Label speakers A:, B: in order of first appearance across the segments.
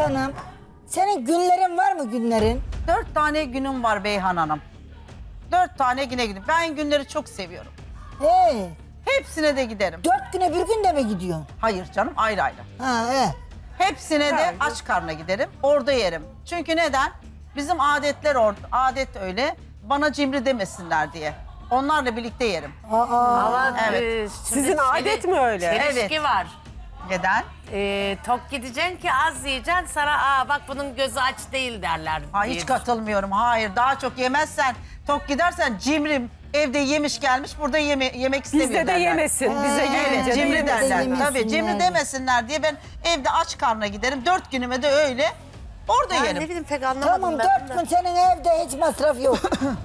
A: Hanım, senin günlerin var mı günlerin?
B: 4 tane günüm var Beyhan Hanım. 4 tane güne gidiyorum. Ben günleri çok seviyorum. Hepsine de giderim.
A: 4 güne bir günde mi gidiyorsun?
B: Hayır canım, ayrı ayrı. Hepsine de aç karnına giderim. Orada yerim. Çünkü neden? Bizim adetler orada. Adet öyle. Bana cimri demesinler diye. Onlarla birlikte yerim.
C: Ama
B: Evet.
D: Sizin adet mi öyle?
C: çelişki var.
B: Neden?
C: Tok gideceksin ki az yiyeceksin, sana bak bunun gözü aç değil derler.
B: Hiç katılmıyorum. Hayır, daha çok yemezsen, tok gidersen cimrim. Evde yemiş gelmiş, burada yemek istemiyor
D: Bizde de
B: derler.
D: yemesin. Bize gelince de
B: Cimri
D: yemesin.
B: derler.
A: yemesin
B: Tabii cimri
A: yani.
B: demesinler diye ben evde aç karnına giderim. 4 günüme de öyle. Orada
C: Ben
B: yerim.
C: ne bileyim pek anlamadım
A: Tamam,
C: ben.
A: 4 gün senin evde hiç masraf yok.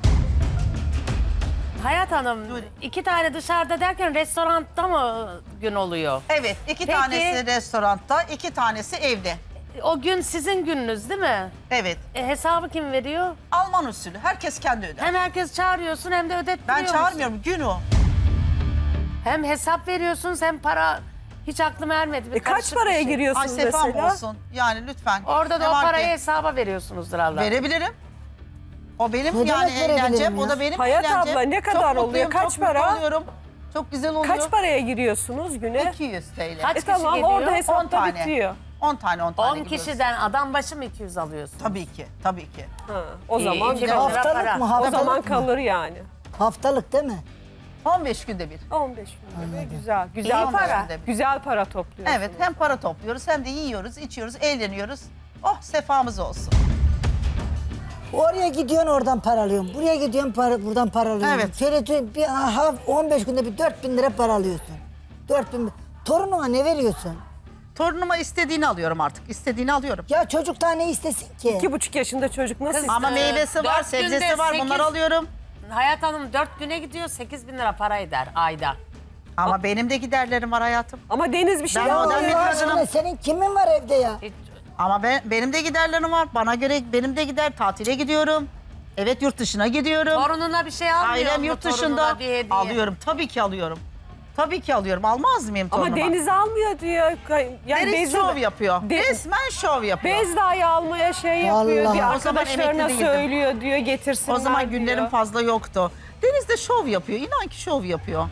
C: Hayat Hanım, 2 tane dışarıda derken restoranda mı gün oluyor?
B: Evet, 2
C: Peki.
B: tanesi restoranda, 2 tanesi evde.
C: O gün sizin gününüz değil mi?
B: Evet.
C: Hesabı kim veriyor?
B: Alman usulü. Herkes kendi öder.
C: Hem herkes çağırıyorsun hem de ödettiriyor
B: Ben
C: musun?
B: çağırmıyorum. Gün o.
C: Hem hesap veriyorsunuz hem para... Hiç aklım ermedi. Bir
D: Kaç
C: karışık
D: paraya
C: bir şey.
B: Ay
D: giriyorsunuz
B: sefam
D: mesela?
B: olsun. Yani lütfen.
C: Orada da
B: Ne
C: o
B: var ki?
C: parayı hesaba veriyorsunuzdur Allah.
B: Verebilirim. O benim
A: Ne
B: yani
A: demek verebilirim
B: eğlencem.
A: ya?
B: O da benim
D: Hayat
B: eğlencem.
D: abla, ne kadar
B: çok
D: oluyor?
B: mutluyum,
D: Kaç
B: çok mutlu
D: para?
B: oluyorum. Çok güzel oluyor.
D: Kaç paraya giriyorsunuz güne?
B: 200 TL.
C: Kaç kişi
D: Tamam,
C: geliyor?
D: orada
B: 10
D: hesapta
B: tane.
D: bitiyor.
B: 10 tane
C: 10
B: gidiyoruz.
C: kişiden adam başı mı 200 alıyorsun?
B: Tabii ki, tabii ki.
D: Ha, o zaman
C: 2000 lira
A: Haftalık
C: para.
A: mı?
D: o
A: Haftalık
D: zaman
A: mı?
D: kalır yani.
A: Haftalık değil mi?
B: 15 günde bir.
D: 15 gün gibi. Güzel. Güzel
B: İyi
D: para.
B: para.
D: Güzel para topluyorsunuz.
B: Evet, hem para topluyoruz hem de yiyoruz, içiyoruz, eğleniyoruz. Oh, sefamız olsun.
A: Oraya gidiyorsun, oradan para alıyorsun. Buraya gidiyorsun, buradan para alıyorsun.
B: Evet.
A: Şöyle bir 15 günde bir 4.000 lira para alıyorsun. 4.000. Torununa ne veriyorsun?
B: Torunuma istediğini alıyorum artık. İstediğini alıyorum.
A: Ya çocuk daha ne istesin ki?
D: 2,5 yaşında çocuk nasıl
C: Kız,
B: Ama
C: Ee,
B: meyvesi var,
C: 4 günde
B: sebzesi var.
C: 8
B: Bunları alıyorum.
C: Hayat Hanım 4 güne gidiyor 8 bin lira para eder ayda.
B: Ama benim de giderlerim var hayatım.
D: Ama Deniz bir şey
B: Ben
A: Ya
B: modern bir
A: Allah aşkına,
B: kadınım.
A: senin kimin var evde ya?
B: Ama benim de giderlerim var. Bana göre benim de gider. Tatile gidiyorum. Evet, yurt dışına gidiyorum.
C: Torununa bir şey almıyor
B: Ailem
C: mu?
B: yurt
C: Torununa
B: dışında.
C: bir hediye.
B: Alıyorum. Tabii ki alıyorum. Tabii ki alıyorum. Almaz mıyım torunuma?
D: Ama Deniz almıyor diyor. Yani
B: Deniz şov yapıyor.
D: De-
B: Resmen şov yapıyor.
D: Bez dahi almaya şey yapıyor
A: Vallahi.
D: diyor.
B: O zaman
D: Arkadaşlarına
B: emekli değildim.
D: söylüyor diyor, getirsinler
B: O zaman
D: diyor.
B: günlerim fazla yoktu. Deniz de şov yapıyor. İnan ki şov yapıyor.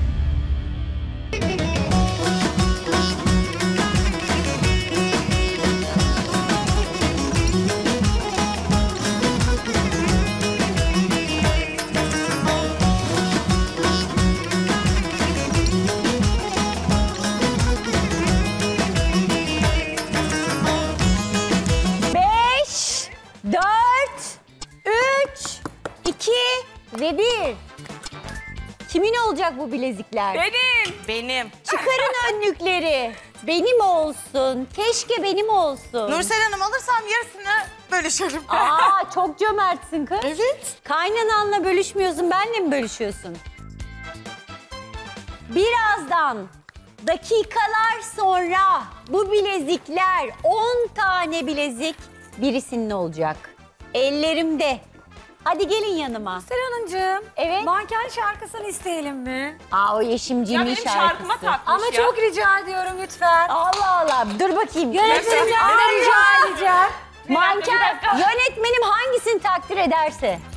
E: Beş, 4, 3, 2 ve 1. Kimin olacak bu bilezikler?
F: Benim.
E: Çıkarın önlükleri. Benim olsun. Keşke benim olsun.
F: Nursel Hanım alırsam yarısını bölüşürüm.
E: Aa, çok cömertsin kız.
F: Evet.
E: Kaynananla bölüşmüyorsun, benle mi bölüşüyorsun? Birazdan, dakikalar sonra bu bilezikler, 10 tane bilezik birisinin olacak. Ellerimde. Hadi gelin yanıma.
G: Hanımcığım,
E: Evet.
G: manken şarkısını isteyelim mi?
E: Aa, o Yeşimcimin şarkısı.
G: Ama çok rica ediyorum lütfen.
E: Allah Allah, dur bakayım.
G: Yönetmenimden de rica edeceğim.
E: Manken, yönetmenim hangisini takdir ederse.